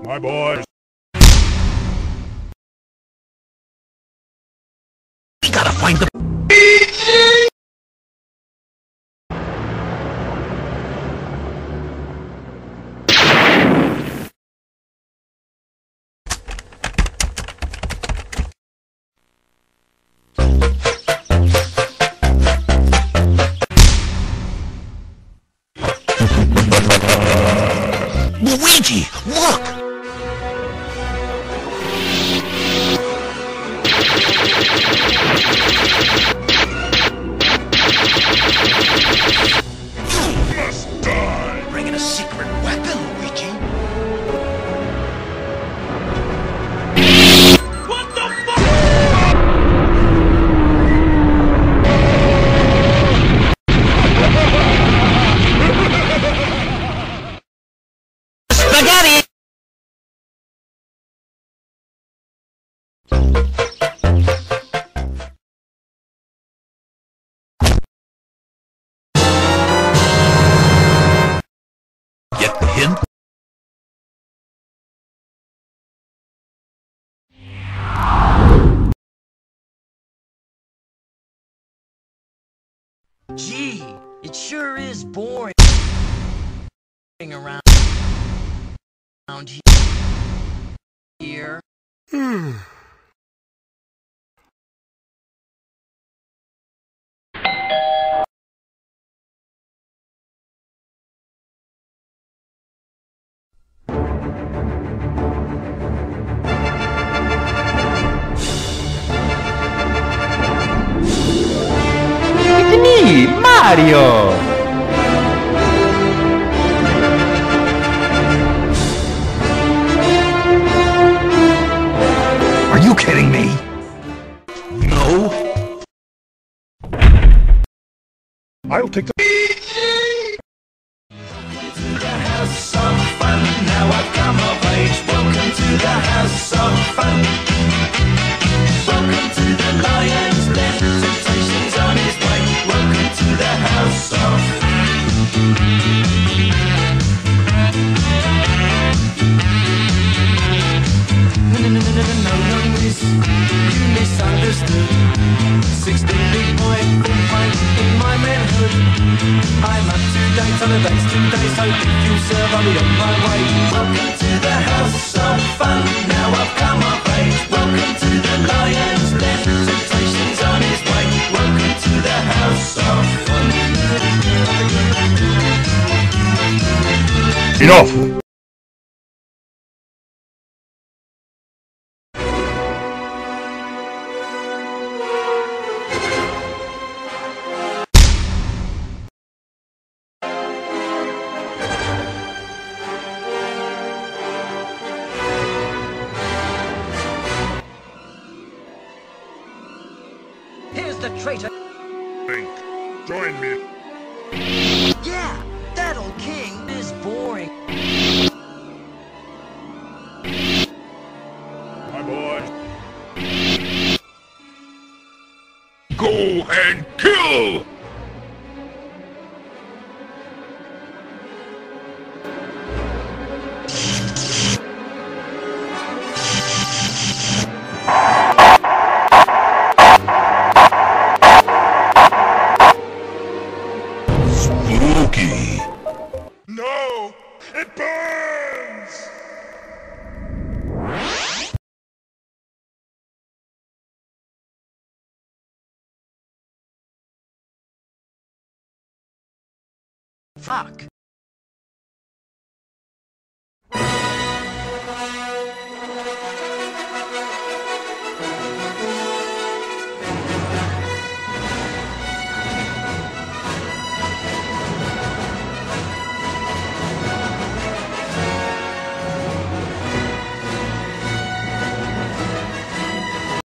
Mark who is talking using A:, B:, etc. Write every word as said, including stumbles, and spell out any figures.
A: My boy.
B: We gotta find the... Luigi, look!
A: Must die!
B: Bringing a secret weapon, Luigi.
A: What the fuck?
B: Spaghetti! Get the hint?
C: Gee, it sure is boring around around here.
D: It's me, Mario!
B: Are you kidding me? No.
A: I'll take the...
E: The house of fun. Now I've come of age. Welcome to the house of fun. Welcome to the lion's den. Temptation's on his way. Welcome to the house of No, no, no, no, no, no, no, miss. You misunderstood. Sixteen big boy, full fight in my manhood. I'm up to date on the dates today, so if you serve, I'll be on my way. Welcome to the house of fun. Now I've come of age. Welcome to the lion's den. Temptation's on his way. Welcome to the house of fun.
A: Enough!
C: Here's the traitor.
A: Think. Join me.
C: Yeah, that old king is boring.
A: My boy. Go and kill!
B: Spooky.
A: No! It burns!
C: Fuck.